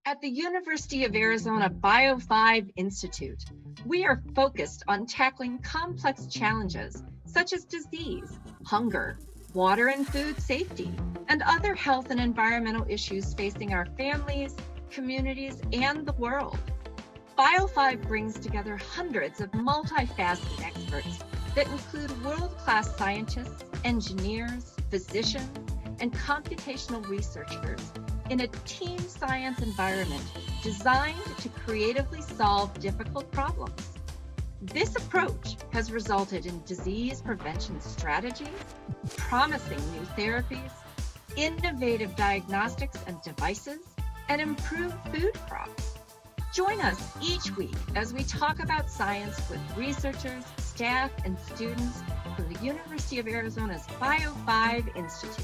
At the University of Arizona Bio5 Institute, we are focused on tackling complex challenges such as disease, hunger, water and food safety, and other health and environmental issues facing our families, communities, and the world. Bio5 brings together hundreds of multifaceted experts that include world-class scientists, engineers, physicians, and computational researchers in a team science environment designed to creatively solve difficult problems. This approach has resulted in disease prevention strategies, promising new therapies, innovative diagnostics and devices, and improved food crops. Join us each week as we talk about science with researchers, staff, and students from the University of Arizona's Bio5 Institute.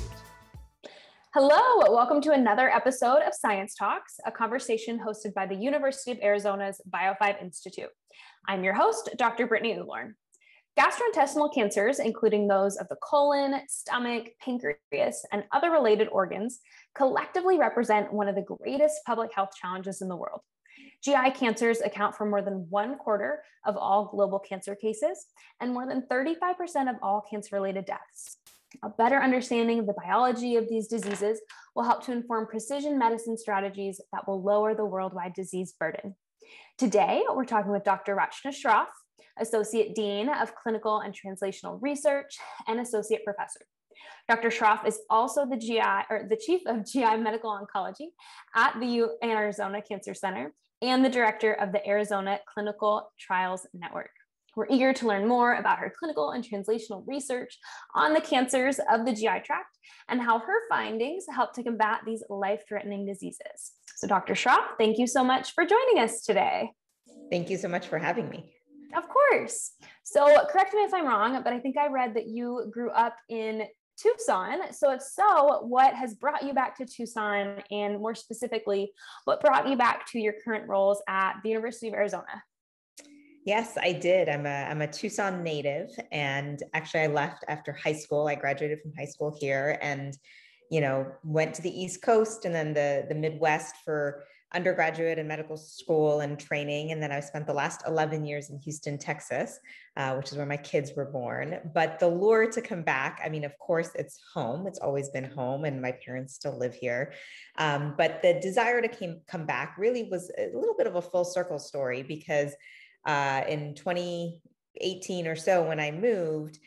Hello, welcome to another episode of Science Talks, a conversation hosted by the University of Arizona's Bio5 Institute. I'm your host, Dr. Brittany Ulorn. Gastrointestinal cancers, including those of the colon, stomach, pancreas, and other related organs, collectively represent one of the greatest public health challenges in the world. GI cancers account for more than 1/4 of all global cancer cases and more than 35% of all cancer-related deaths. A better understanding of the biology of these diseases will help to inform precision medicine strategies that will lower the worldwide disease burden. Today, we're talking with Dr. Rachna Shroff, Associate Dean of Clinical and Translational Research and Associate Professor. Dr. Shroff is also the Chief of GI Medical Oncology at the Arizona Cancer Center and the Director of the Arizona Clinical Trials Network. We're eager to learn more about her clinical and translational research on the cancers of the GI tract and how her findings help to combat these life-threatening diseases. So Dr. Shroff, thank you so much for joining us today. Thank you so much for having me. Of course. So correct me if I'm wrong, but I think I read that you grew up in Tucson. So if so, what has brought you back to Tucson, and more specifically, what brought you back to your current roles at the University of Arizona? Yes, I did. I'm a Tucson native, and actually I left after high school. I graduated from high school here and, went to the East Coast and then the Midwest for undergraduate and medical school and training. And then I spent the last 11 years in Houston, Texas, which is where my kids were born. But the lure to come back, of course, it's home. It's always been home, and my parents still live here. But the desire to come back really was a little bit of a full circle story, because in 2018 or so, when I moved,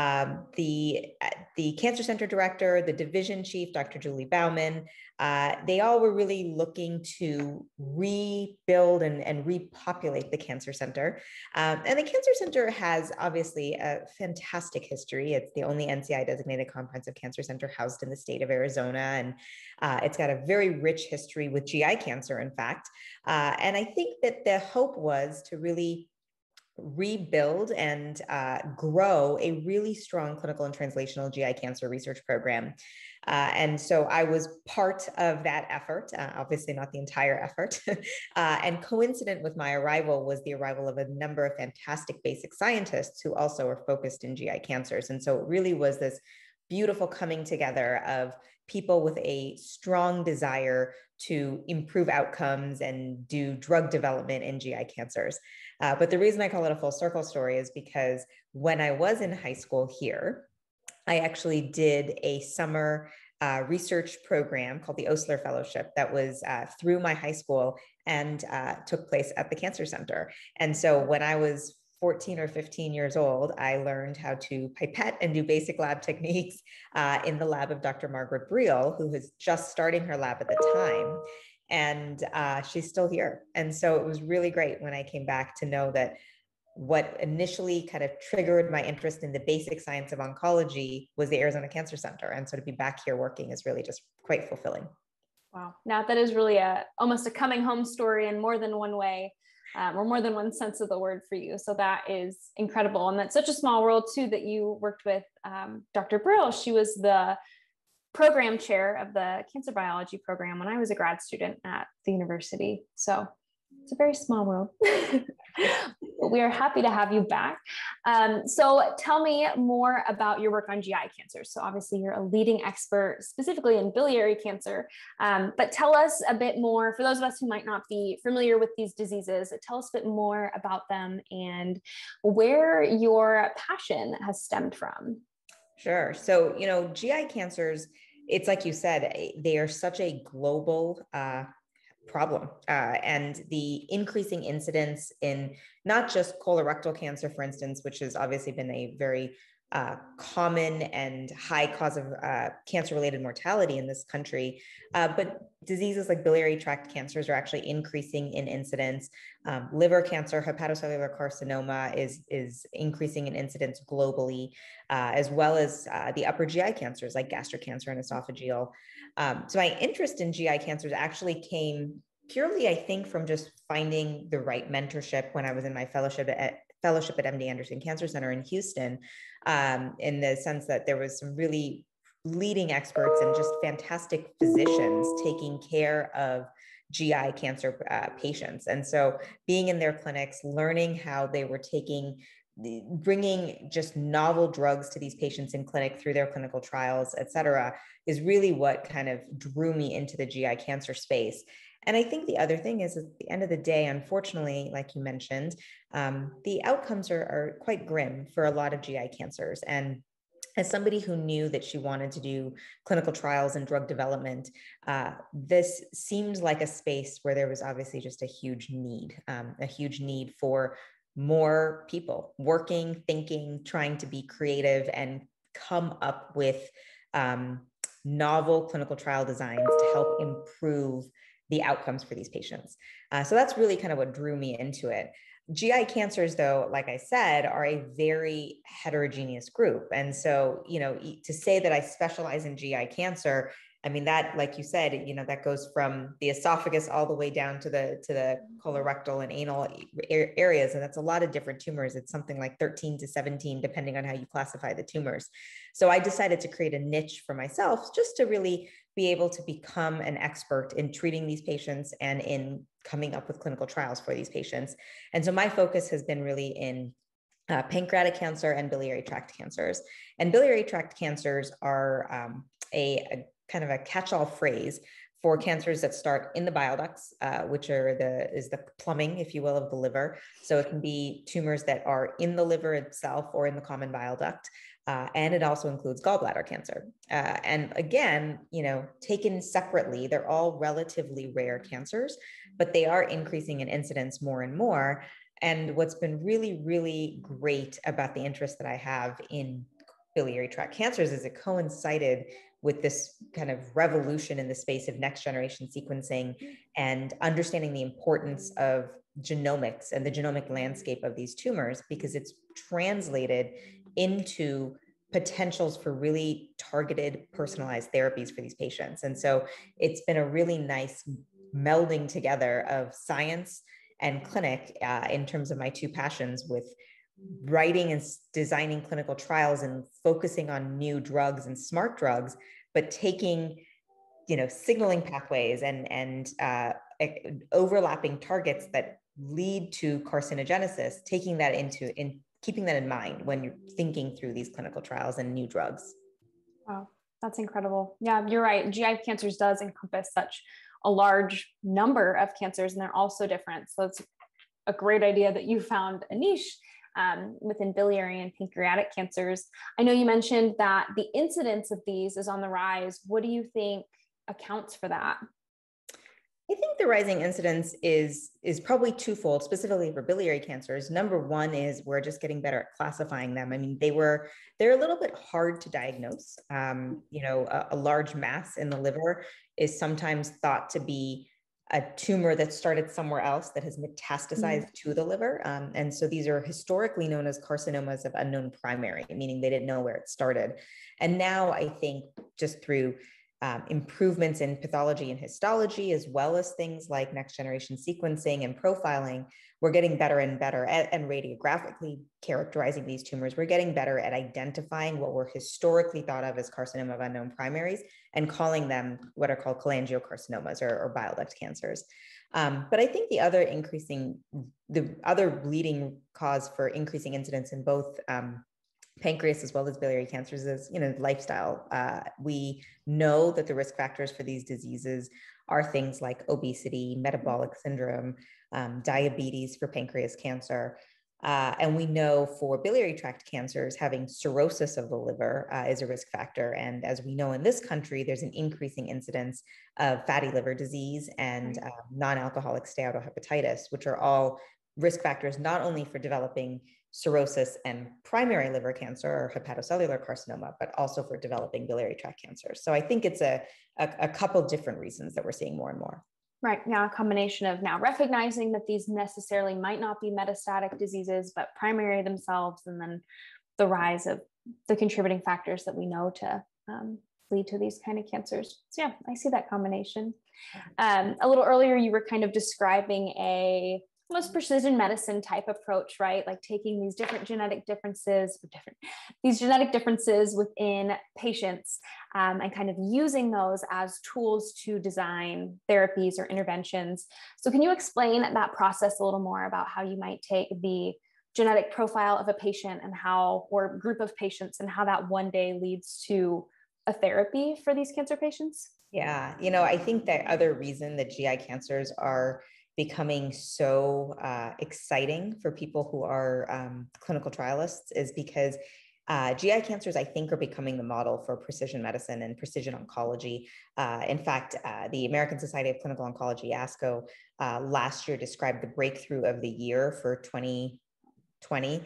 the cancer center director, the division chief, Dr. Julie Bauman, they all were really looking to rebuild and repopulate the cancer center. And the cancer center has obviously a fantastic history. It's the only NCI designated comprehensive cancer center housed in the state of Arizona. And it's got a very rich history with GI cancer, in fact. And I think that the hope was to really rebuild and grow a really strong clinical and translational GI cancer research program. And so I was part of that effort, obviously not the entire effort. And coincident with my arrival was the arrival of a number of fantastic basic scientists who also are focused in GI cancers. And so it really was this beautiful coming together of people with a strong desire to improve outcomes and do drug development in GI cancers. But the reason I call it a full circle story is because when I was in high school here, I actually did a summer research program called the Osler Fellowship that was through my high school and took place at the Cancer Center. And so when I was 14 or 15 years old, I learned how to pipette and do basic lab techniques in the lab of Dr. Margaret Briel, who was just starting her lab at the time. And she's still here. And so it was really great when I came back to know that what initially kind of triggered my interest in the basic science of oncology was the Arizona Cancer Center. And so to be back here working is really just quite fulfilling. Wow. Now that is really almost a coming home story in more than one way. Or more than one sense of the word for you. So that is incredible. And that's such a small world too, that you worked with Dr. Brill. She was the program chair of the cancer biology program when I was a grad student at the university. So It's a very small world. But we are happy to have you back. So tell me more about your work on GI cancers. So obviously you're a leading expert specifically in biliary cancer, but tell us a bit more, for those of us who might not be familiar with these diseases, tell us a bit more about them and where your passion has stemmed from. Sure. So, GI cancers, it's like you said, they are such a global problem. And the increasing incidence in not just colorectal cancer, for instance, which has obviously been a very common and high cause of cancer-related mortality in this country, but diseases like biliary tract cancers are actually increasing in incidence. Liver cancer, hepatocellular carcinoma is increasing in incidence globally, as well as the upper GI cancers like gastric cancer and esophageal. So my interest in GI cancers actually came purely, I think, from just finding the right mentorship when I was in my fellowship at MD Anderson Cancer Center in Houston, in the sense that there was some really leading experts and just fantastic physicians taking care of GI cancer patients. And so being in their clinics, learning how they were bringing just novel drugs to these patients in clinic through their clinical trials, et cetera, is really what kind of drew me into the GI cancer space. And I think the other thing is, at the end of the day, unfortunately, like you mentioned, the outcomes are quite grim for a lot of GI cancers. And as somebody who knew that she wanted to do clinical trials and drug development, this seemed like a space where there was obviously just a huge need for more people working, thinking, trying to be creative and come up with novel clinical trial designs to help improve the outcomes for these patients. So that's really kind of what drew me into it. GI cancers, though, like I said, are a very heterogeneous group. And so, to say that I specialize in GI cancer, I mean, that, like you said, that goes from the esophagus all the way down to the colorectal and anal areas. And that's a lot of different tumors. It's something like 13 to 17, depending on how you classify the tumors. So I decided to create a niche for myself just to really be able to become an expert in treating these patients and in coming up with clinical trials for these patients. And so my focus has been really in pancreatic cancer and biliary tract cancers. And biliary tract cancers are a kind of a catch-all phrase for cancers that start in the bile ducts, which is the plumbing, if you will, of the liver. So it can be tumors that are in the liver itself or in the common bile duct. And it also includes gallbladder cancer. And again, taken separately, they're all relatively rare cancers, but they are increasing in incidence more and more. And what's been really, really great about the interest that I have in biliary tract cancers is it coincided with this kind of revolution in the space of next generation sequencing and understanding the importance of genomics and the genomic landscape of these tumors, because it's translated into potentials for really targeted, personalized therapies for these patients. And so it's been a really nice melding together of science and clinic in terms of my two passions, with writing and designing clinical trials and focusing on new drugs and smart drugs, but taking, signaling pathways and overlapping targets that lead to carcinogenesis, taking that keeping that in mind when you're thinking through these clinical trials and new drugs. Wow, that's incredible. Yeah, you're right. GI cancers does encompass such a large number of cancers, and they're all so different. So it's a great idea that you found a niche within biliary and pancreatic cancers. I know you mentioned that the incidence of these is on the rise. What do you think accounts for that? I think the rising incidence is probably twofold, specifically for biliary cancers. Number one is we're just getting better at classifying them. I mean, they're a little bit hard to diagnose. A large mass in the liver is sometimes thought to be a tumor that started somewhere else that has metastasized to the liver. And so these are historically known as carcinomas of unknown primary, meaning they didn't know where it started. And now I think just through improvements in pathology and histology, as well as things like next generation sequencing and profiling, we're getting better and better and radiographically characterizing these tumors. We're getting better at identifying what were historically thought of as carcinoma of unknown primaries and calling them what are called cholangiocarcinomas or bile duct cancers. But I think the other leading cause for increasing incidence in both pancreas as well as biliary cancers is, lifestyle. We know that the risk factors for these diseases are things like obesity, metabolic syndrome, diabetes for pancreas cancer. And we know for biliary tract cancers, having cirrhosis of the liver is a risk factor. And as we know in this country, there's an increasing incidence of fatty liver disease and non-alcoholic steatohepatitis, which are all risk factors not only for developing cirrhosis and primary liver cancer or hepatocellular carcinoma, but also for developing biliary tract cancer. So I think it's a couple different reasons that we're seeing more and more. Right. Now, a combination of now recognizing that these necessarily might not be metastatic diseases, but primary themselves, and then the rise of the contributing factors that we know to lead to these kind of cancers. So yeah, I see that combination. A little earlier, you were kind of describing a almost precision medicine type approach, right? Like taking these different genetic differences, within patients and kind of using those as tools to design therapies or interventions. So can you explain that process a little more about how you might take the genetic profile of a patient or group of patients and how that one day leads to a therapy for these cancer patients? Yeah, I think the other reason that GI cancers are becoming so exciting for people who are clinical trialists is because GI cancers, I think, are becoming the model for precision medicine and precision oncology. In fact, the American Society of Clinical Oncology, ASCO, last year described the breakthrough of the year for 2020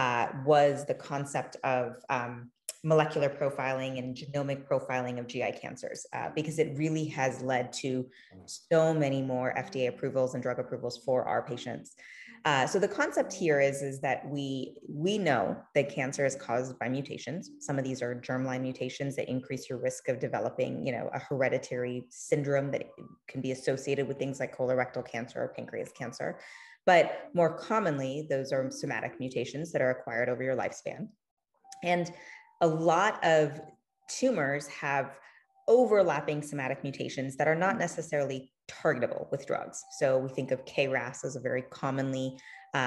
was the concept of molecular profiling and genomic profiling of GI cancers, because it really has led to so many more FDA approvals and drug approvals for our patients. So the concept here is that we know that cancer is caused by mutations. Some of these are germline mutations that increase your risk of developing, a hereditary syndrome that can be associated with things like colorectal cancer or pancreas cancer. But more commonly, those are somatic mutations that are acquired over your lifespan. And a lot of tumors have overlapping somatic mutations that are not necessarily targetable with drugs. So we think of KRAS as a very commonly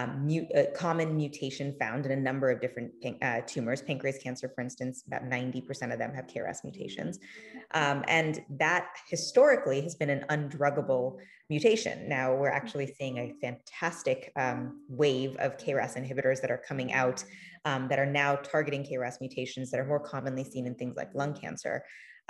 common mutation found in a number of different tumors. Pancreas cancer, for instance, about 90% of them have KRAS mutations. And that historically has been an undruggable mutation. Now we're actually seeing a fantastic wave of KRAS inhibitors that are coming out that are now targeting KRAS mutations that are more commonly seen in things like lung cancer.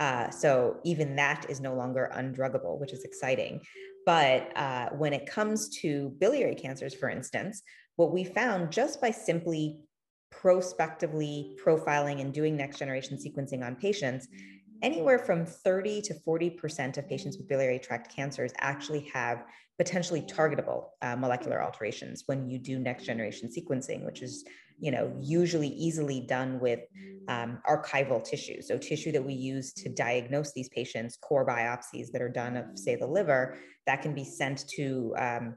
So even that is no longer undruggable, which is exciting. But when it comes to biliary cancers, for instance, what we found just by simply prospectively profiling and doing next generation sequencing on patients, anywhere from 30 to 40% of patients with biliary tract cancers actually have potentially targetable molecular alterations when you do next generation sequencing, which is usually easily done with archival tissue. So tissue that we use to diagnose these patients, core biopsies that are done of, say, the liver, that can be sent to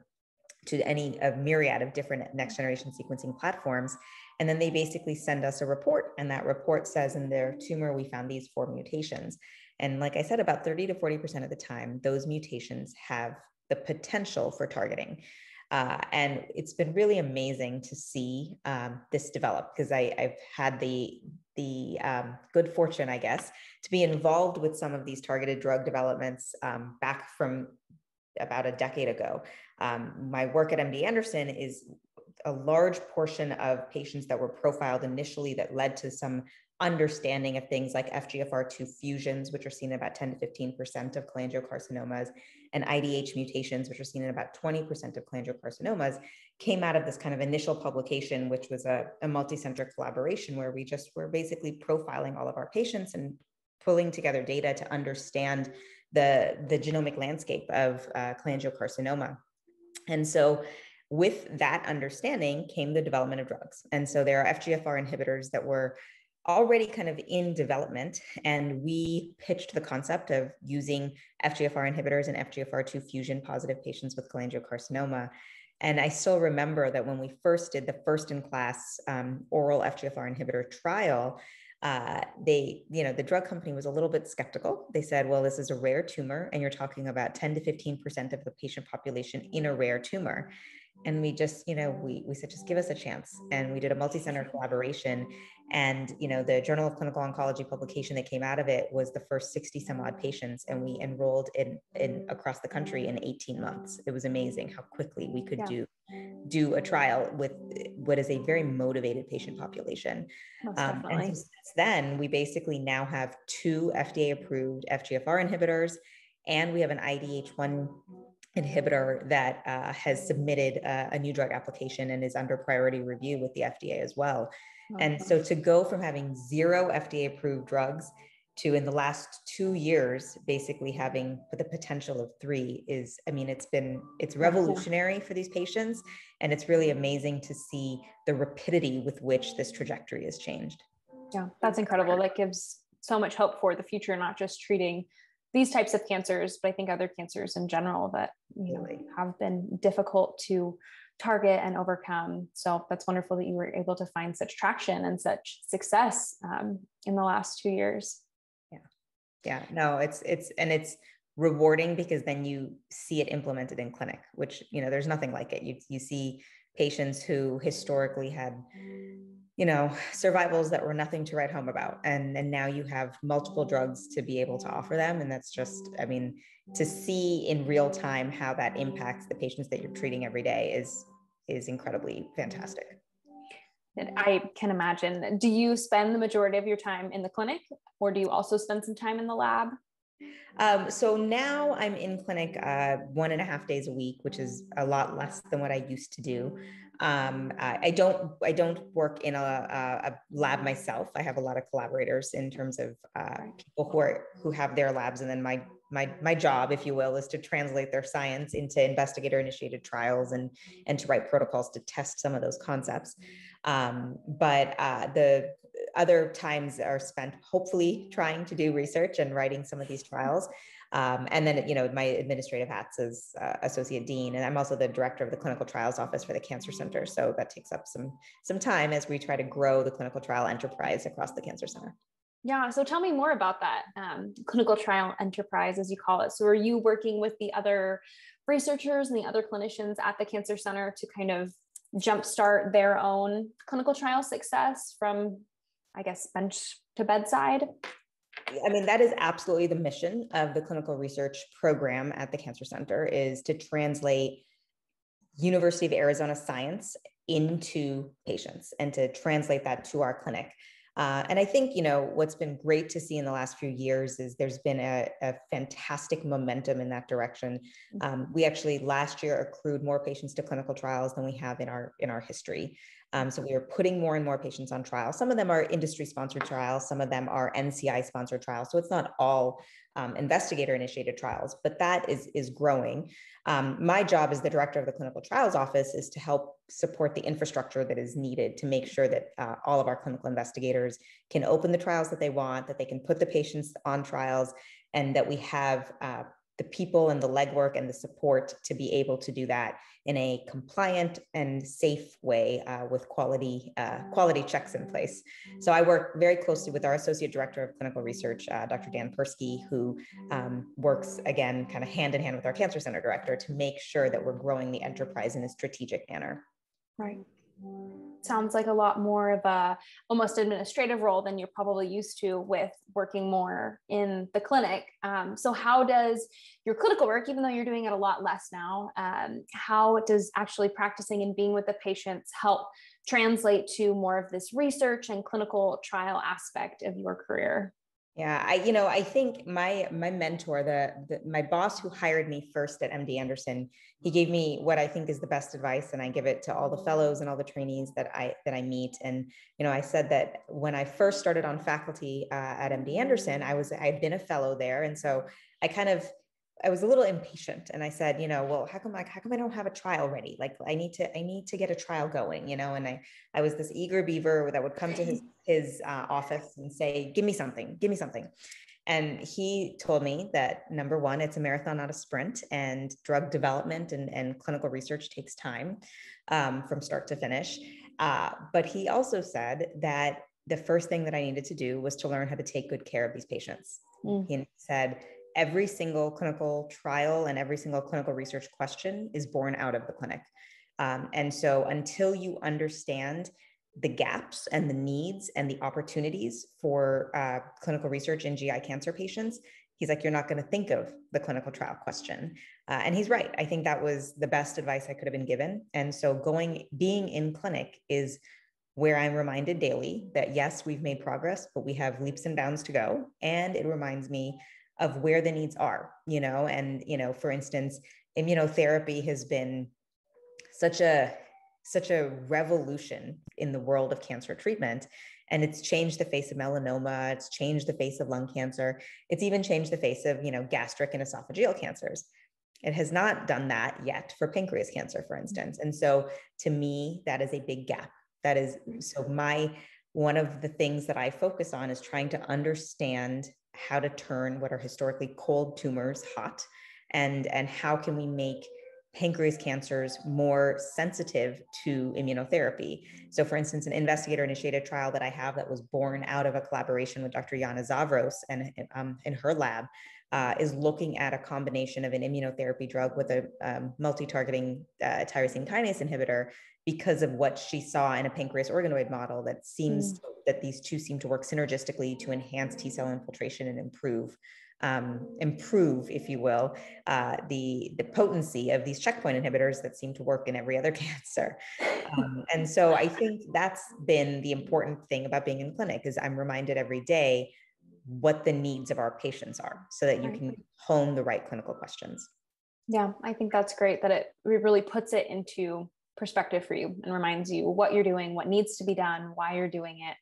a myriad of different next generation sequencing platforms. And then they basically send us a report. And that report says in their tumor, we found these 4 mutations. And like I said, about 30 to 40% of the time, those mutations have the potential for targeting. And it's been really amazing to see this develop, because I've had the good fortune, I guess, to be involved with some of these targeted drug developments back from about a decade ago. My work at MD Anderson is a large portion of patients that were profiled initially that led to some understanding of things like FGFR2 fusions, which are seen in about 10 to 15% of cholangiocarcinomas, and IDH mutations, which are seen in about 20% of cholangiocarcinomas, came out of this kind of initial publication, which was a multi-center collaboration where we just were basically profiling all of our patients and pulling together data to understand the genomic landscape of cholangiocarcinoma. And so with that understanding came the development of drugs. And so there are FGFR inhibitors that were already kind of in development. And we pitched the concept of using FGFR inhibitors in FGFR2 fusion positive patients with cholangiocarcinoma. And I still remember that when we first did the first in class oral FGFR inhibitor trial, the drug company was a little bit skeptical. They said, well, this is a rare tumor, and you're talking about 10 to 15% of the patient population in a rare tumor. And we just, we said, just give us a chance. And we did a multi-center collaboration. And, the Journal of Clinical Oncology publication that came out of it was the first 60 some odd patients. And we enrolled in across the country in 18 months. It was amazing how quickly we could do a trial with what is a very motivated patient population. And so since then, we basically now have 2 FDA approved FGFR inhibitors, and we have an IDH1 inhibitor that has submitted a new drug application and is under priority review with the FDA as well. And so to go from having 0 FDA approved drugs to, in the last 2 years, basically having the potential of 3 is, it's revolutionary for these patients. And it's really amazing to see the rapidity with which this trajectory has changed. Yeah, that's incredible. That gives so much hope for the future, not just treating these types of cancers, but I think other cancers in general that have been difficult to target and overcome. So that's wonderful that you were able to find such traction and such success in the last 2 years. Yeah, no, it's rewarding, because then you see it implemented in clinic, which, there's nothing like it. You see patients who historically had, survivals that were nothing to write home about. And now you have multiple drugs to be able to offer them. And that's just, to see in real time how that impacts the patients that you're treating every day is incredibly fantastic. I can imagine. Do you spend the majority of your time in the clinic, or do you also spend some time in the lab? So now I'm in clinic 1.5 days a week, which is a lot less than what I used to do. I don't work in a lab myself. I have a lot of collaborators in terms of people who have their labs, and then my job, if you will, is to translate their science into investigator-initiated trials and to write protocols to test some of those concepts. But the other times are spent hopefully trying to do research and writing some of these trials. And then, my administrative hats as associate dean, and I'm also the director of the clinical trials office for the Cancer Center. So that takes up some time as we try to grow the clinical trial enterprise across the Cancer Center. Yeah. So tell me more about that clinical trial enterprise, as you call it. So are you working with the other researchers and the other clinicians at the Cancer Center to kind of jumpstart their own clinical trial success from, I guess, bench to bedside? That is absolutely the mission of the clinical research program at the Cancer Center, is to translate University of Arizona science into patients and to translate that to our clinic. And I think, what's been great to see in the last few years is there's been a fantastic momentum in that direction. We actually last year accrued more patients to clinical trials than we have in our history. So we are putting more and more patients on trial. Some of them are industry-sponsored trials. Some of them are NCI-sponsored trials. So it's not all investigator-initiated trials, but that is growing. My job as the director of the clinical trials office is to help support the infrastructure that is needed to make sure that all of our clinical investigators can open the trials that they want, that they can put the patients on trials, and that we have the people and the legwork and the support to be able to do that in a compliant and safe way with quality checks in place. So I work very closely with our Associate Director of Clinical Research, Dr. Dan Persky, who works, again, kind of hand in hand with our Cancer Center Director to make sure that we're growing the enterprise in a strategic manner. Right. Sounds like a lot more of a almost administrative role than you're probably used to with working more in the clinic. So how does your clinical work, even though you're doing it a lot less now, how does actually practicing and being with the patients help translate to more of this research and clinical trial aspect of your career? Yeah, I think my mentor, my boss who hired me first at MD Anderson, he gave me what I think is the best advice, and I give it to all the fellows and all the trainees that I meet. And I said that when I first started on faculty at MD Anderson, I'd been a fellow there, and so I was a little impatient, and I said, well, how come I don't have a trial ready? Like I need to get a trial going, and I was this eager beaver that would come to his office and say, give me something. And he told me that, number one, it's a marathon, not a sprint, and drug development and clinical research takes time from start to finish. But he also said that the first thing that I needed to do was to learn how to take good care of these patients. He said, every single clinical trial and every single clinical research question is born out of the clinic. And so until you understand the gaps and the needs and the opportunities for clinical research in GI cancer patients, he's like, you're not going to think of the clinical trial question. And he's right. I think that was the best advice I could have been given. And so being in clinic is where I'm reminded daily that yes, we've made progress, but we have leaps and bounds to go. And it reminds me of where the needs are, and, for instance, immunotherapy has been such a revolution in the world of cancer treatment. And it's changed the face of melanoma. It's changed the face of lung cancer. It's even changed the face of, gastric and esophageal cancers. It has not done that yet for pancreas cancer, for instance. And so to me, that is a big gap. That is, so one of the things that I focus on is trying to understand how to turn what are historically cold tumors hot, and how can we make pancreas cancers more sensitive to immunotherapy. So for instance, an investigator-initiated trial that I have that was born out of a collaboration with Dr. Yana Zavros and in her lab is looking at a combination of an immunotherapy drug with a multi-targeting tyrosine kinase inhibitor, because of what she saw in a pancreas organoid model that seems that these two seem to work synergistically to enhance T-cell infiltration and improve, if you will, the potency of these checkpoint inhibitors that seem to work in every other cancer. And so I think that's been the important thing about being in clinic, is I'm reminded every day what the needs of our patients are, so that you can hone the right clinical questions. Yeah, I think that's great that it really puts it into perspective for you and reminds you what you're doing, what needs to be done, why you're doing it.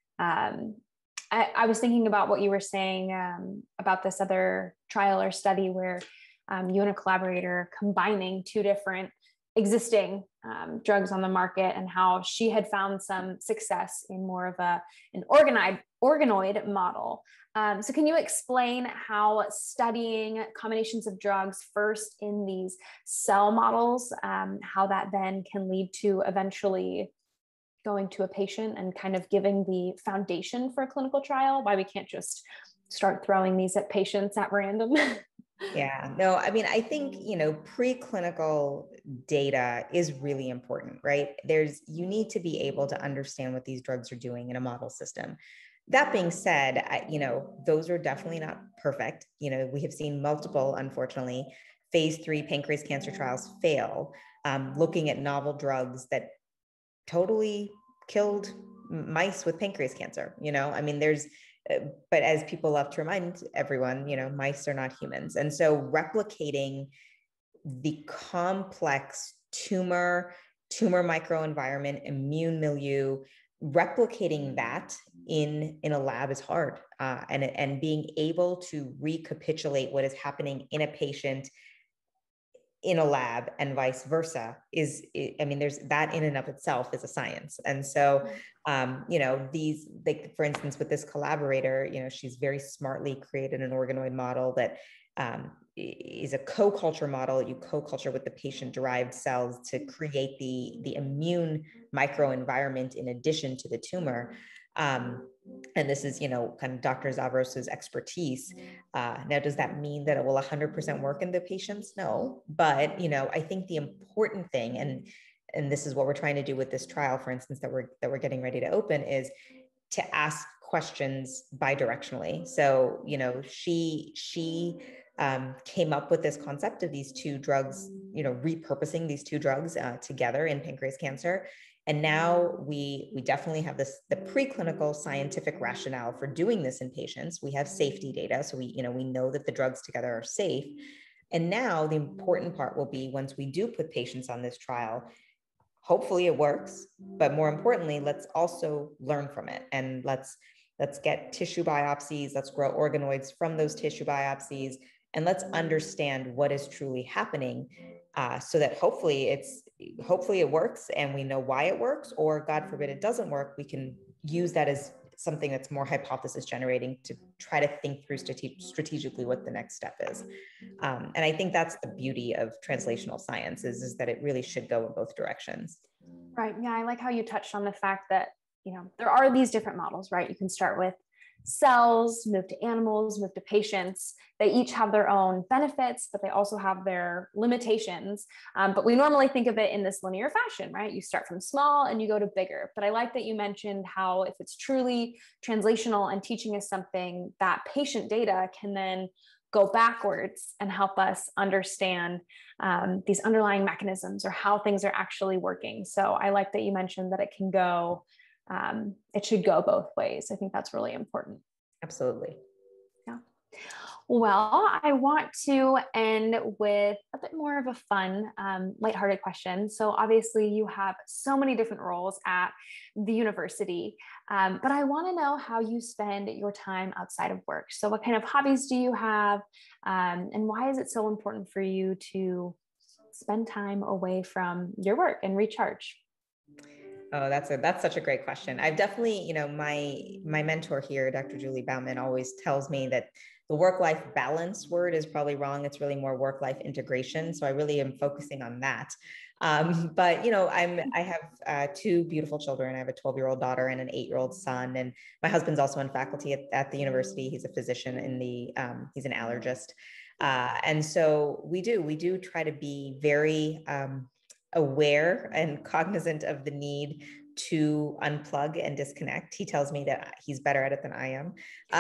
I was thinking about what you were saying about this other trial or study where you and a collaborator combining two different existing drugs on the market, and how she had found some success in more of an organoid model. So can you explain how studying combinations of drugs first in these cell models, how that then can lead to eventually going to a patient and kind of giving the foundation for a clinical trial? Why we can't just start throwing these at patients at random? Yeah, no, I mean, I think, preclinical data is really important, right? You need to be able to understand what these drugs are doing in a model system. That being said, those are definitely not perfect. We have seen multiple, unfortunately, phase 3 pancreas cancer trials fail, looking at novel drugs that totally killed mice with pancreas cancer. I mean, but as people love to remind everyone, mice are not humans. And so replicating the complex tumor microenvironment, immune milieu, replicating that in a lab is hard. And being able to recapitulate what is happening in a patient in a lab and vice versa there's that in and of itself is a science. And so, these, like, for instance, with this collaborator, she's very smartly created an organoid model that is a co-culture model. You co-culture with the patient-derived cells to create the immune microenvironment in addition to the tumor. And this is, kind of Dr. Zavros's expertise. Now, does that mean that it will 100% work in the patients? No, but, I think the important thing, and this is what we're trying to do with this trial, for instance, that we're getting ready to open, is to ask questions bidirectionally. So, she came up with this concept of these two drugs, repurposing these two drugs together in pancreas cancer. And now we definitely have the preclinical scientific rationale for doing this in patients. We have safety data. So we know that the drugs together are safe. And now the important part will be, once we do put patients on this trial, hopefully it works, but more importantly, let's also learn from it. And let's get tissue biopsies, let's grow organoids from those tissue biopsies, and let's understand what is truly happening, so that hopefully it works and we know why it works, or God forbid it doesn't work, we can use that as something that's more hypothesis generating to try to think through strategically what the next step is. And I think that's the beauty of translational science is that it really should go in both directions. Right. Yeah. I like how you touched on the fact that there are these different models, right? You can start with cells, move to animals, move to patients. They each have their own benefits, but they also have their limitations. But we normally think of it in this linear fashion, right? You start from small and you go to bigger. But I like that you mentioned how if it's truly translational and teaching us something, that patient data can then go backwards and help us understand these underlying mechanisms or how things are actually working. So I like that you mentioned that it can go it should go both ways. I think that's really important. Absolutely. Yeah. Well, I want to end with a bit more of a fun, lighthearted question. So obviously you have so many different roles at the university, but I want to know how you spend your time outside of work. So what kind of hobbies do you have? And why is it so important for you to spend time away from your work and recharge? Oh, that's such a great question. I've definitely, my mentor here, Dr. Julie Bauman, always tells me that the work-life balance word is probably wrong. It's really more work-life integration. So I really am focusing on that. But I have two beautiful children. I have a 12-year-old daughter and an 8-year-old son. And my husband's also in faculty at the university. He's a physician he's an allergist. And so we do try to be very aware and cognizant of the need to unplug and disconnect. He tells me that he's better at it than I am.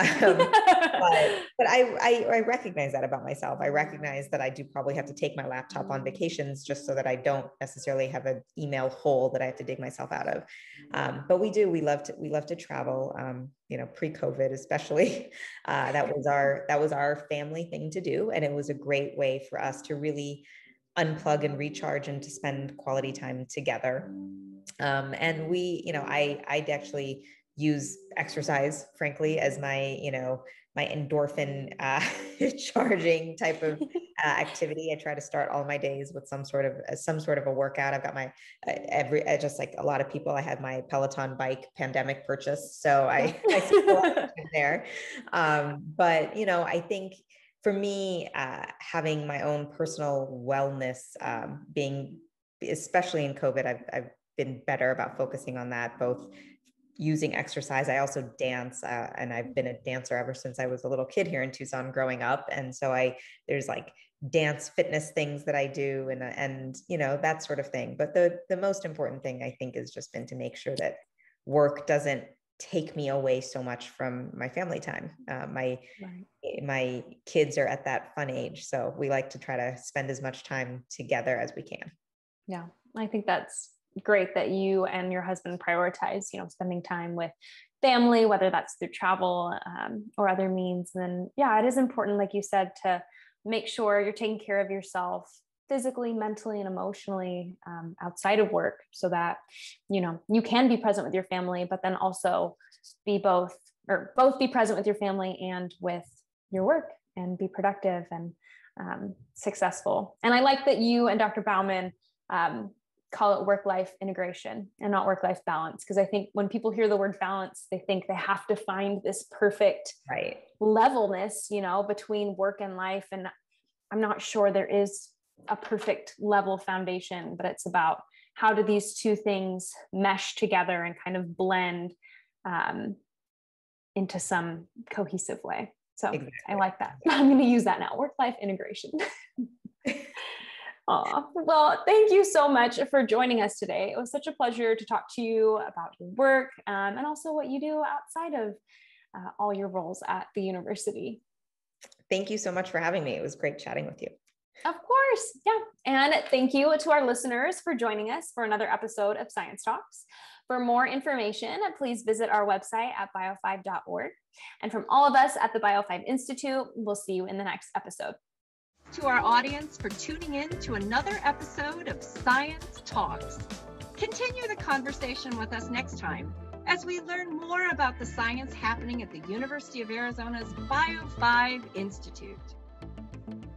But I recognize that about myself. I recognize that I do probably have to take my laptop on vacations just so that I don't necessarily have an email hole that I have to dig myself out of. But we love to travel, pre-COVID, especially, that was our family thing to do. And it was a great way for us to really unplug and recharge and to spend quality time together. And I'd actually use exercise, frankly, as my endorphin charging type of activity. I try to start all my days with some sort of a workout. I've got my just like a lot of people, I had my Peloton bike pandemic purchase, so I still there. But I think for me, having my own personal wellness, being, especially in COVID, I've been better about focusing on that, both using exercise. I also dance, and I've been a dancer ever since I was a little kid here in Tucson growing up. And so there's like dance fitness things that I do and that sort of thing. But the most important thing I think has just been to make sure that work doesn't take me away so much from my family time. My kids are at that fun age, so we like to try to spend as much time together as we can. Yeah, I think that's great that you and your husband prioritize, spending time with family, whether that's through travel or other means. And yeah, it is important, like you said, to make sure you're taking care of yourself physically, mentally, and emotionally outside of work, so that you can be present with your family, but then also be both be present with your family and with your work, and be productive and successful. And I like that you and Dr. Bauman call it work-life integration and not work-life balance, because I think when people hear the word balance, they think they have to find this perfect levelness, between work and life. And I'm not sure there is a perfect level foundation, but it's about how do these two things mesh together and kind of blend into some cohesive way. So exactly. I like that. I'm going to use that now. Work-life integration. Well, thank you so much for joining us today. It was such a pleasure to talk to you about your work and also what you do outside of all your roles at the university. Thank you so much for having me. It was great chatting with you. Of course. Yeah. And thank you to our listeners for joining us for another episode of Science Talks. For more information, please visit our website at bio5.org. And from all of us at the Bio5 Institute, we'll see you in the next episode. To our audience for tuning in to another episode of Science Talks. Continue the conversation with us next time as we learn more about the science happening at the University of Arizona's Bio5 Institute.